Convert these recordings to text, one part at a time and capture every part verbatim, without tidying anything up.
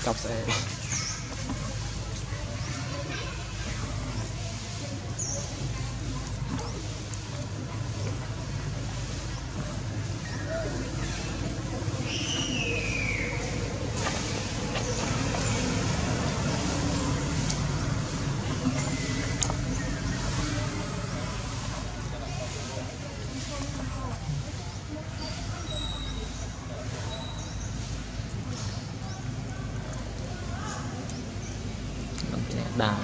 cặp sẽ đà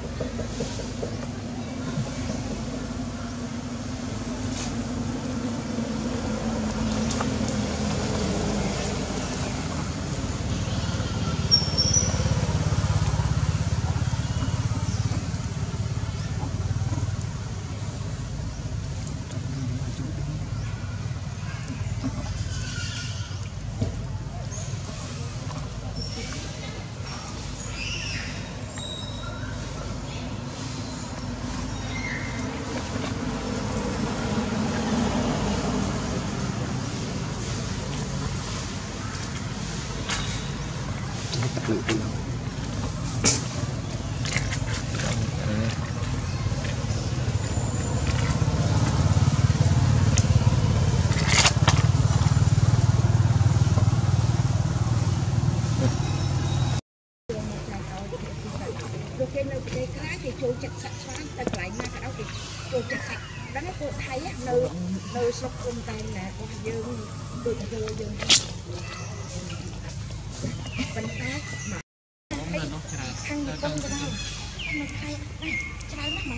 chua chặt sạch xoắn ta lại mà cái đó thì chua chặt sạch đó nó cô thấy nơi nơi sốc cung tay là con dương được rồi dương bánh tét mà khăn được con cái đâu mà thay trái mắt mà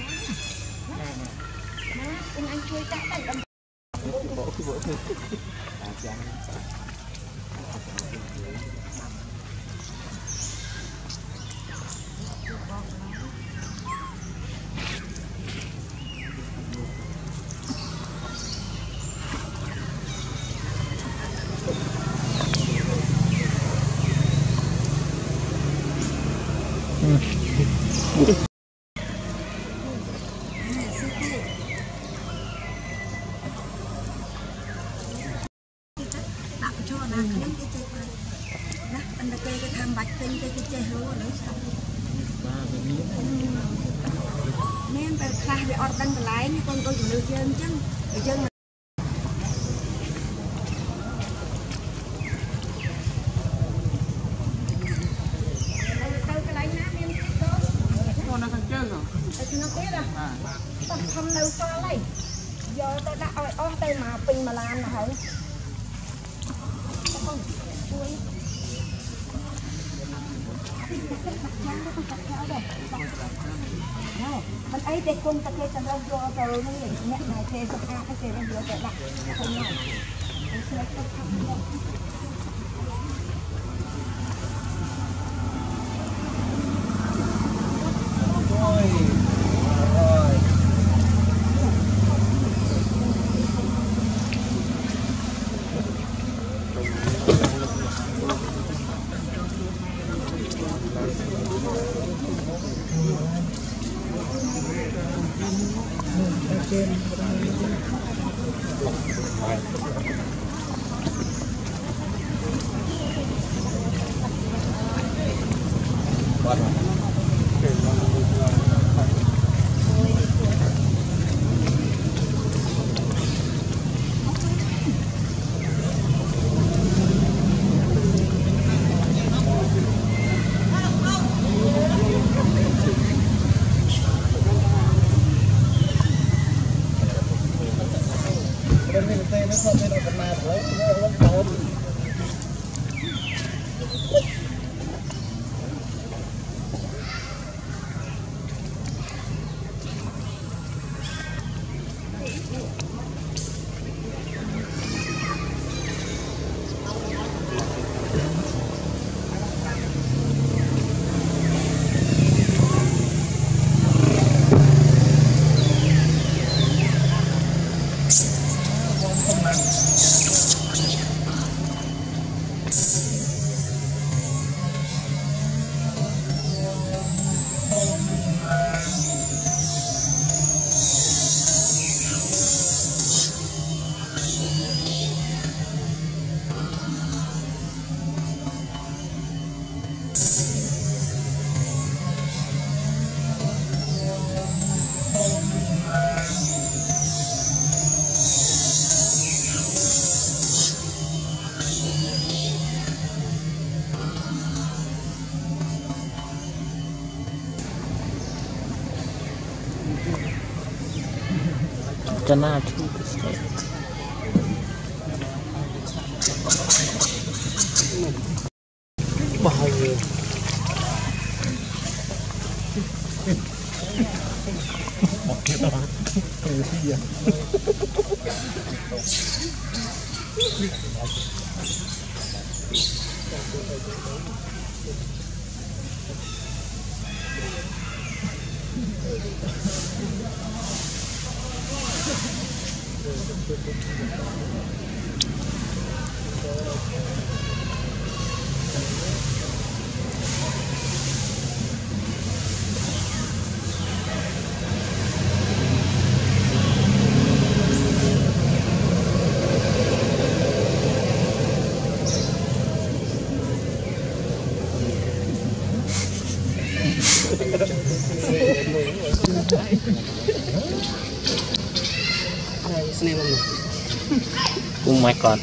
má con anh chui trái tay đâm nên ta khai về ở bên lái như con tôi dùng được chân chứ ở chân cái lái nát em tiếp đó con nó thằng chân rồi nó biết à ta không đâu pha lấy giờ ta đã oi oi tay mà pin mà làm là hả không chui mình ấy để cùng ta kê cho nó vô rồi nó nghĩ nhẹ này kê cho hai cái kê nó vô để đặt không nhau mình sẽ có thằng đó Janna bahaya. Oke lah. Iya. Oh my god.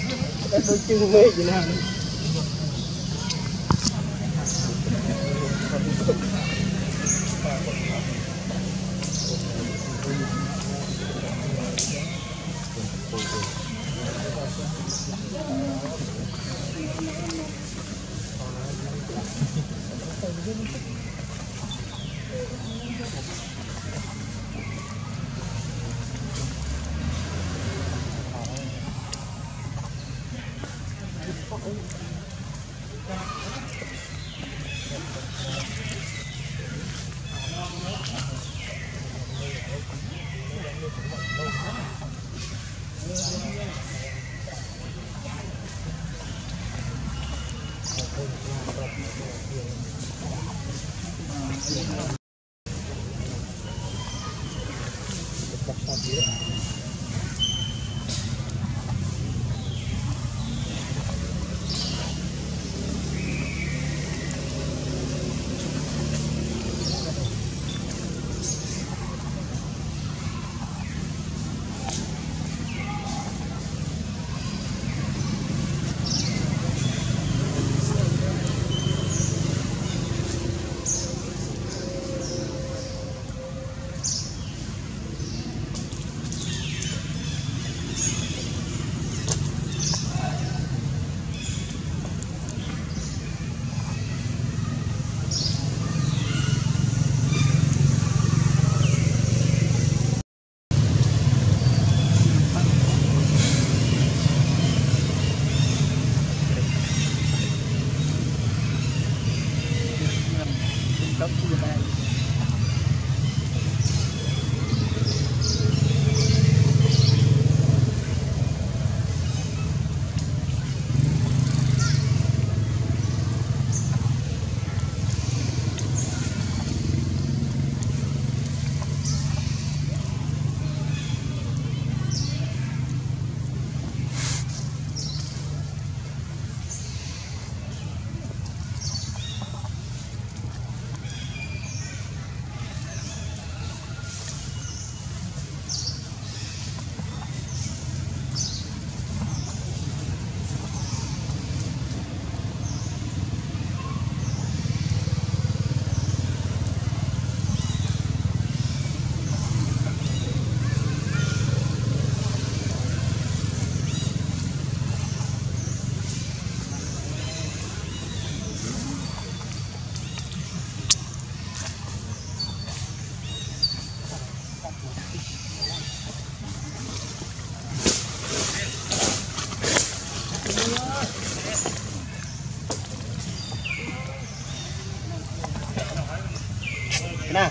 Nè.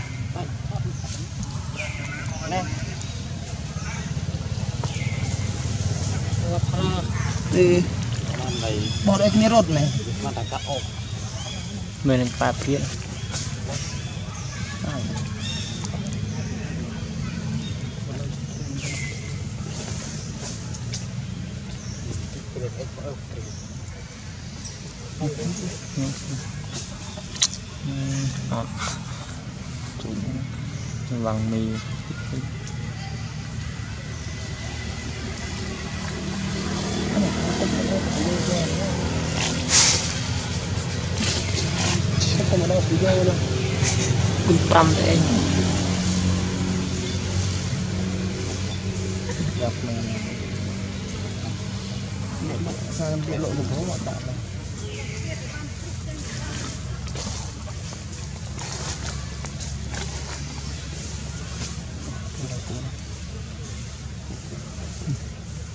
Nè. Đi. Bỏ đây cái rốt này. Mà ta cắt ốc. Mình đang pha phía. Ngọt vàng mì cùng trăm đấy anh dọc này sang địa lộ thành phố họ tạo này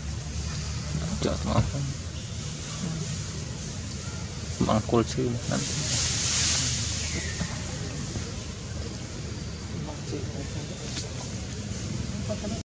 chợ ngon món cua sư